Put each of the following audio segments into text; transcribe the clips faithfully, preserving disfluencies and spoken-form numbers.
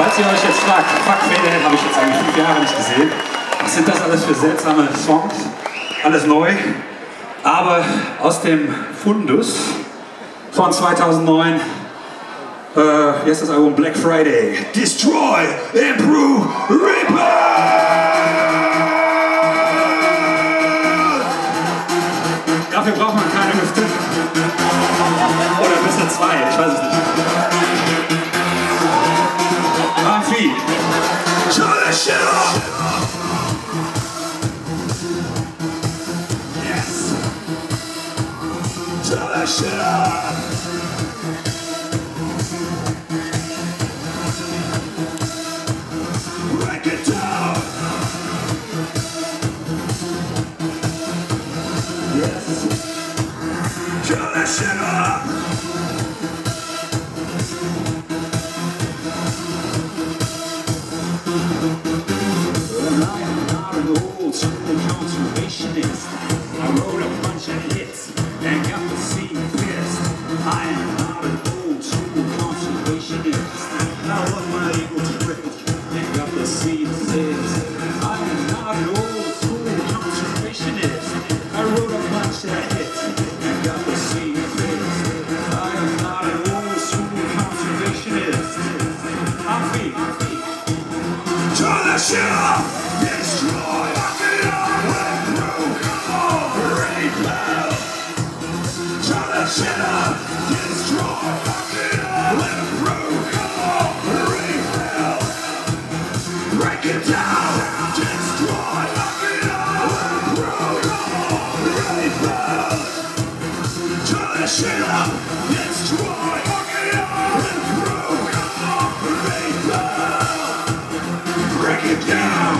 Falls ihr euch jetzt fragt, fuck, Fadehead habe ich jetzt eigentlich fünf Jahre nicht gesehen. Was sind das alles für seltsame Songs? Alles neu. Aber aus dem Fundus von zweitausendneun, äh, wie heißt das Album? Black Friday. Destroy, Improve, Rebuild! Dafür braucht man keine Hüfte. Oder besser zwei, ich weiß es nicht. Amphi. Show that shit up! Yes! Show that shit up! Break it down! Yes! Show that shit up! Conservationist. I wrote a bunch of hits and got the scene pissed. I am not an old school conservationist. I love my ego tripped and got the scene pissed. I am not an old school conservationist. I wrote a bunch of hits and got the scene pissed. I am not an old school conservationist. I'm feet. Turn that shit up! Destroy! Shut up, destroy, fuck it up, let it through, come on, rebel. Break it down, destroy, fuck it up, let it through, come on, rebel. Turn that shit up, destroy, fuck it up, let it through, come on, rebel. Break it down.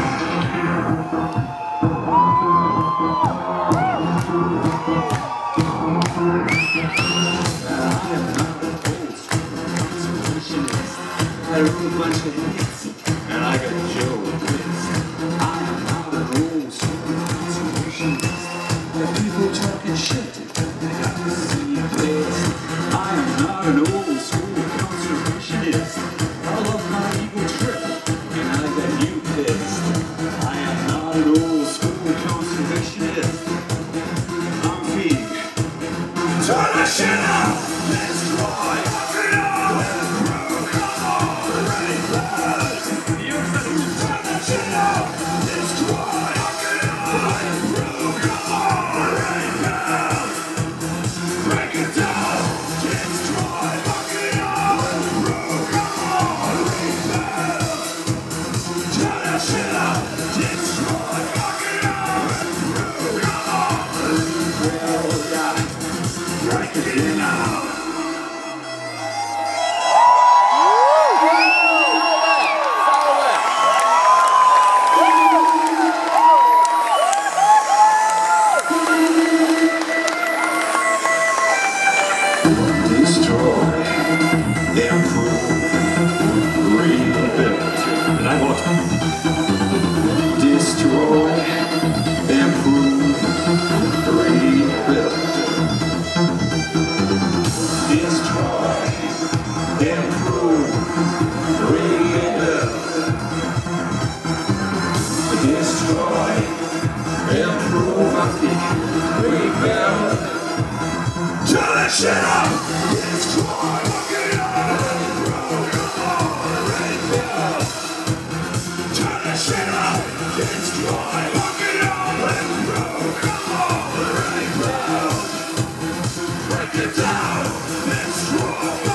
I wrote a bunch of hits, and I got Joe pissed. I am not an old school conservationist. The people talking shit, they got to see this. I am not an old school conservationist. I love my ego trip, and I got you pissed. I am not an old school conservationist. I'm Fee. Turn that shit up! Destroy! Fuck it up! Destroy, improve, rebuild. Destroy, improve, rebuild. Destroy, improve, rebuild. Turn that shit up! Destroy, fuck it up! Rebuild. Turn that shit up! Destroy, fuck it up, let it grow, come on, rebuild. Break it down, destroy.